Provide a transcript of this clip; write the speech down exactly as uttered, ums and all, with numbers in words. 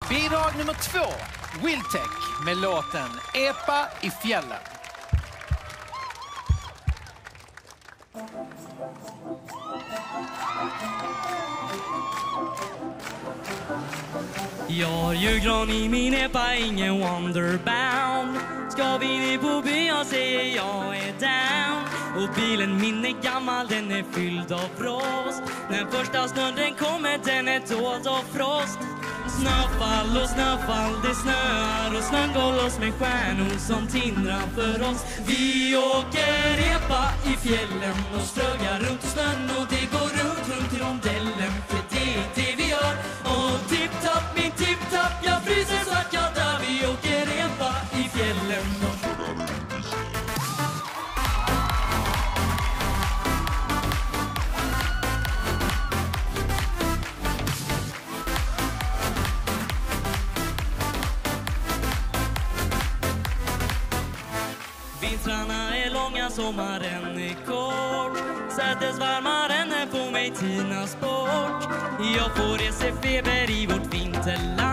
Bidrag nummer två, Wiltech med låten Epa i fjällen. Jag har julgran i min epa, ingen Wonderbound. Ska vi ner på byn, säger jag är down. Och bilen min är gammal, den är fylld av frost. När första snön den kommer, den är dold av frost. Snöfall och snöfall, det snöar och snön går loss med stjärnor som tindrar för oss. Vi åker epa i fjällen och strögar runt i snön och det går runt, runt i rondellen, för det är det vi gör. Och tipp-tapp, min tipp-tapp, jag fryser så att jag dör. Vi åker epa i fjällen. Vintrarna är långa, sommaren är kort. Sätesvarmaren är på mig tinas bort. Jag får resefeber i vårt vinterland.